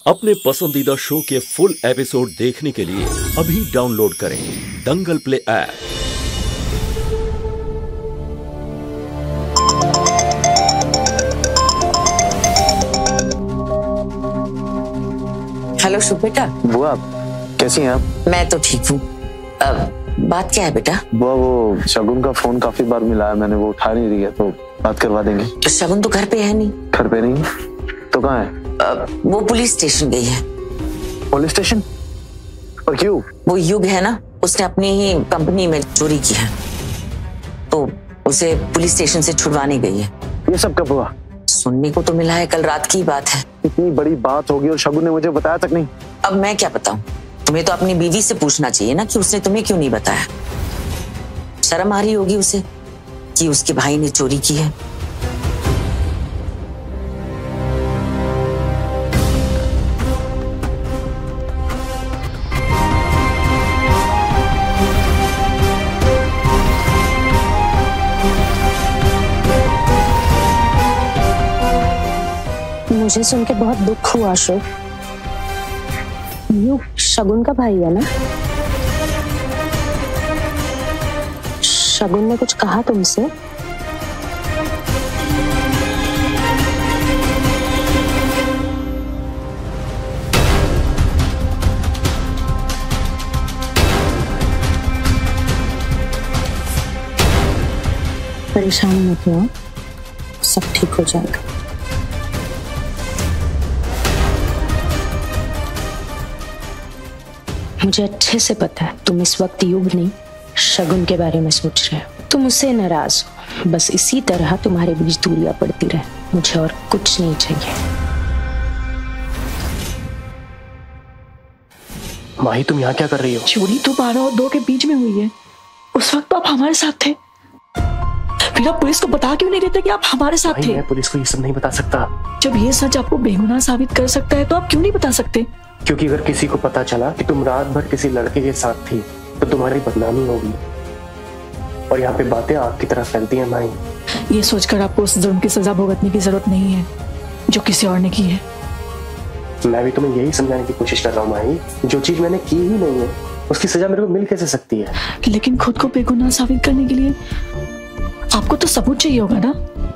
अपने पसंदीदा शो के फुल एपिसोड देखने के लिए अभी डाउनलोड करें Dangal play app. Hello Shubh बेटा। बुआ कैसी हैं आप? मैं तो ठीक हूँ। बात क्या है बेटा? बुआ वो शगुन का फोन काफी बार मिलाया मैंने, वो उठा नहीं रही है, तो बात करवा देंगे। तो शगुन तो घर पे है नहीं। घर पे नहीं तो कहाँ है? वो पुलिस स्टेशन गई है। Police station? पर क्यों? वो युग है ना, उसने अपनी ही कंपनी में चोरी की है, तो उसे पुलिस स्टेशन से छुड़वाने गई है। ये सब कब हुआ? सुनने को तो मिला है, कल रात की बात है। इतनी बड़ी बात होगी और शगुन ने मुझे बताया तक नहीं। अब मैं क्या बताऊं? तुम्हें तो अपनी बीवी से पूछना चाहिए ना कि उसने तुम्हें क्यों नहीं बताया। शर्म आ रही होगी उसे कि उसके भाई ने चोरी की है। मुझे सुन के बहुत दुख हुआ अशोक। युग शगुन का भाई है ना? शगुन ने कुछ कहा तुमसे? परेशान मत हो, सब ठीक हो जाएगा। मुझे अच्छे से पता है तुम इस वक्त युग नहीं शगुन के बारे में सोच रहे हो। तुम उससे नाराज हो, बस इसी तरह तुम्हारे बीच दूरियां पड़ती रहे। मुझे और कुछ नहीं चाहिए। माही तुम यहाँ क्या कर रही हो? चोरी तो 12 और 2 के बीच में हुई है। उस वक्त तो आप हमारे साथ थे, फिर आप पुलिस को बता क्यों नहीं देते कि आप हमारे साथ थे? मैं पुलिस को ये सब नहीं बता सकता। जब ये सच आपको बेगुनाह साबित कर सकता है तो आप क्यों नहीं बता सकते? क्योंकि अगर किसी को पता चला कि तुम रात भर किसी लड़के के साथ थी तो तुम्हारी बदनामी होगी, और यहाँ पे बातें आग की तरह फैलती हैं। माही, ये सोचकर आपको उस जुर्म की सजा भुगतने की जरूरत नहीं है जो किसी और ने की है। मैं भी तुम्हें यही समझाने की कोशिश कर रहा हूँ माही, जो चीज मैंने की ही नहीं है उसकी सजा मेरे को मिल कैसे सकती है? लेकिन खुद को बेगुनाह साबित करने के लिए आपको तो सबूत चाहिए होगा ना।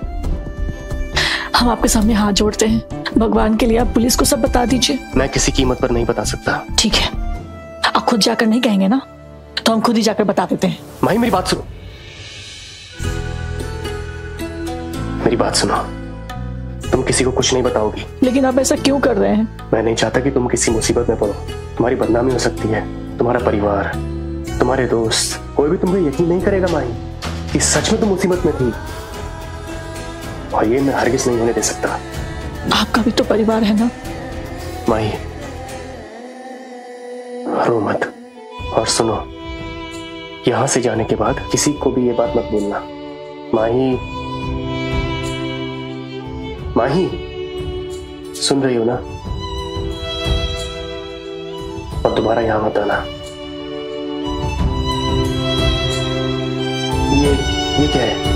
हम आपके सामने हाथ जोड़ते हैं, भगवान के लिए आप पुलिस को सब बता दीजिए। मैं किसी कीमत पर नहीं बता सकता। ठीक है, आप खुद जाकर नहीं कहेंगे ना, तो हम खुद ही जाकर बता देते हैं। माही मेरी बात सुनो, मेरी बात सुनो। तुम किसी को कुछ नहीं बताओगी। लेकिन आप ऐसा क्यों कर रहे हैं? मैं नहीं चाहता कि तुम किसी मुसीबत में पड़ो। तुम्हारी बदनामी हो सकती है, तुम्हारा परिवार, तुम्हारे दोस्त, कोई भी तुम पे यकीन नहीं करेगा माही कि सच में तुम मुसीबत में थी, और ये मैं हरगिज नहीं होने दे सकता। आपका भी तो परिवार है ना। माही रो मत, और सुनो, यहां से जाने के बाद किसी को भी ये बात मत बोलना। माही, माही सुन रही हो ना? और दोबारा यहां मत आना। ये क्या है?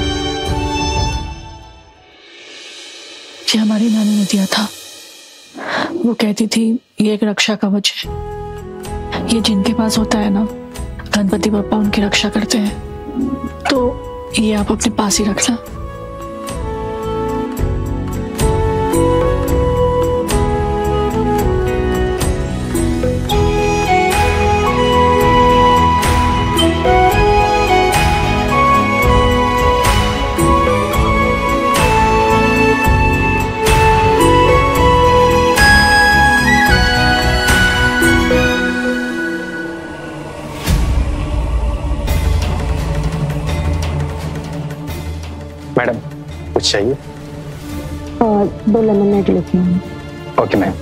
ये हमारी नानी ने दिया था। वो कहती थी ये एक रक्षा कवच है। ये जिनके पास होता है ना, गणपति बप्पा उनकी रक्षा करते हैं। तो ये आप अपने पास ही रखना। मैडम कुछ चाहिए? 2 लेमनेड लिखी हूँ। Okay ma'am.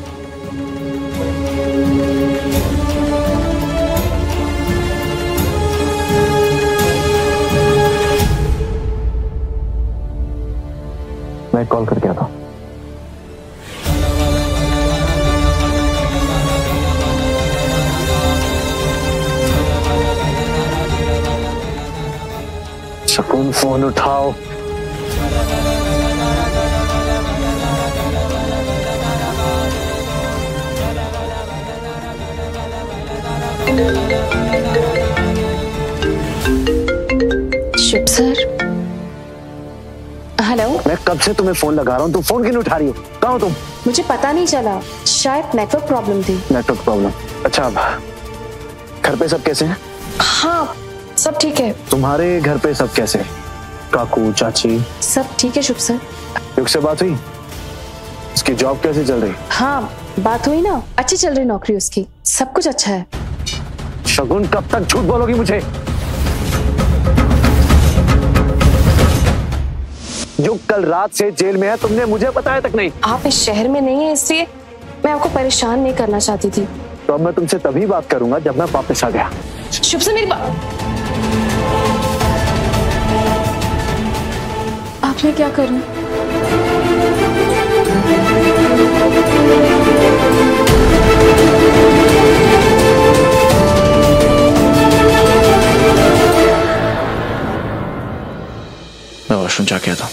मैं कॉल करके आता हूँ। शगुन फोन उठाओ। शुभ सर। हेलो। मैं कब से तुम्हें फोन लगा रहा हूँ, तुम फोन क्यों नहीं उठा रही हो? कहाँ हो तुम? मुझे पता नहीं चला, शायद नेटवर्क प्रॉब्लम थी। Network problem? अच्छा, अब घर पे सब कैसे हैं? हाँ सब ठीक है। तुम्हारे घर पे सब कैसे हैं? काकू, चाची? सब ठीक है शुभ सर। युग से बात हुई? उसकी जॉब कैसे चल रही? हाँ बात हुई ना, अच्छी चल रही नौकरी उसकी, सब कुछ अच्छा है। शगुन कब तक झूठ बोलोगी मुझे? युग कल रात से जेल में है, तुमने मुझे बताया तक नहीं। आप इस शहर में नहीं है इसलिए मैं आपको परेशान नहीं करना चाहती थी। तो अब मैं तुमसे तभी बात करूंगा जब मैं वापस आ गया। शुभ से मेरी बात। आप मैं क्या करूं? मैं वॉशरूम जाके आता हूँ।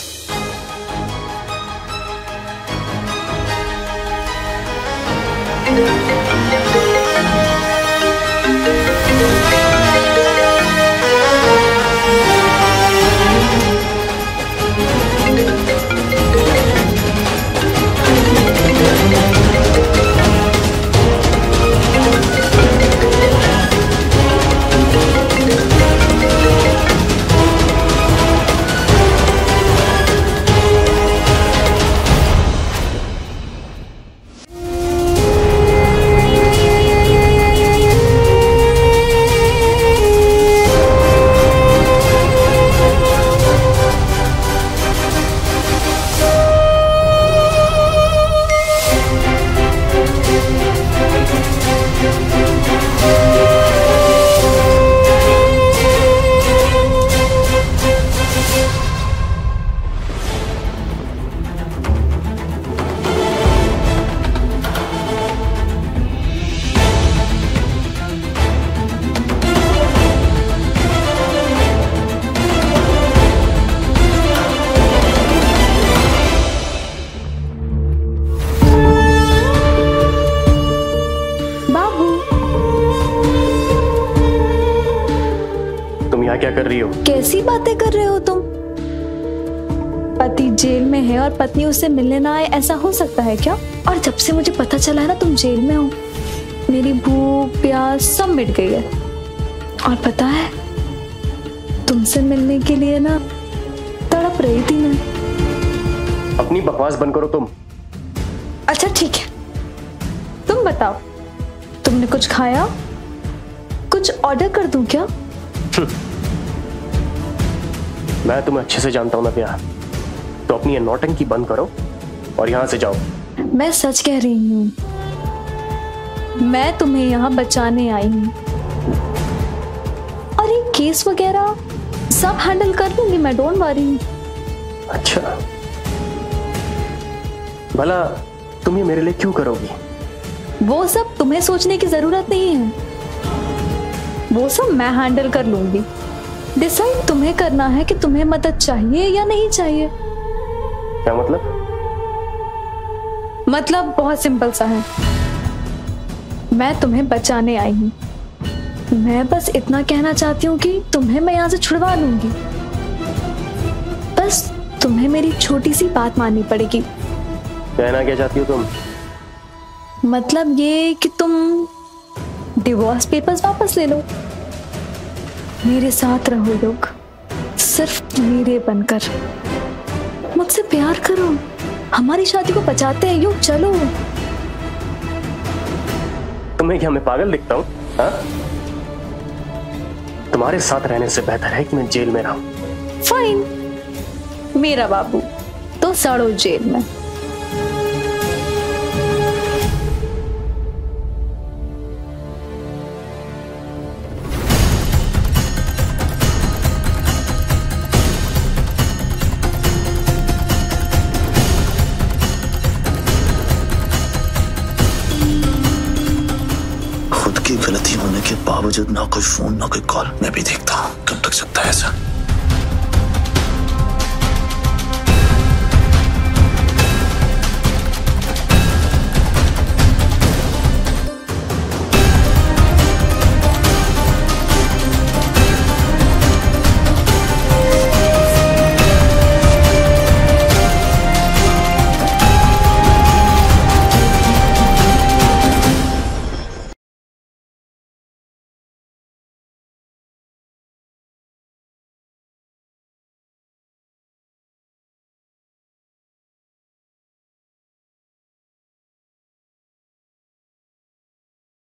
क्या कर रही हो? कैसी बातें कर रहे हो तुम? पति जेल में है और पत्नी उससे मिलने ना आए, ऐसा हो सकता है क्या? और जब से मुझे पता चला है ना तुम जेल में हो, मेरी भूख प्यास सब मिट गई है। और पता है तुमसे मिलने के लिए ना तड़प रही थी मैं। अपनी बकवास बंद करो तुम। अच्छा ठीक है, तुम बताओ तुमने कुछ खाया? कुछ ऑर्डर कर दूं क्या? मैं तुम्हें अच्छे से जानता हूं ना प्यार, तो अपनी नौटंकी बंद करो और यहां से जाओ। मैं सच कह रही हूँ, मैं तुम्हें यहाँ बचाने आई हूँ और ये केस वगैरह सब हैंडल कर लूंगी मैं, डोंट वरी। अच्छा भला तुम ये मेरे लिए क्यों करोगी? वो सब तुम्हें सोचने की जरूरत नहीं है, वो सब मैं हैंडल कर लूंगी। डिसाइड तुम्हें करना है कि तुम्हें मदद चाहिए या नहीं चाहिए। क्या मतलब? मतलब बहुत सिंपल सा है, मैं तुम्हें बचाने आई हूँ। मैं बस इतना कहना चाहती हूँ कि तुम्हें मैं यहाँ से छुड़वा लूंगी। बस तुम्हें मेरी छोटी सी बात माननी पड़ेगी। कहना क्या चाहती हो तुम? मतलब ये कि तुम डिवोर्स पेपर्स वापस ले लो, मेरे साथ रहो लोग, सिर्फ मेरे बनकर, मुझसे प्यार करो, हमारी शादी को बचाते हैं यूं, चलो। तुम्हें क्या मैं पागल दिखता हूँ? तुम्हारे साथ रहने से बेहतर है कि मैं जेल में रहूं। फाइन, मेरा बाबू तो सड़ो जेल में। गलती होने के बावजूद ना कोई फोन ना कोई कॉल, मैं भी देखता हूँ कब तक सकता है ऐसा।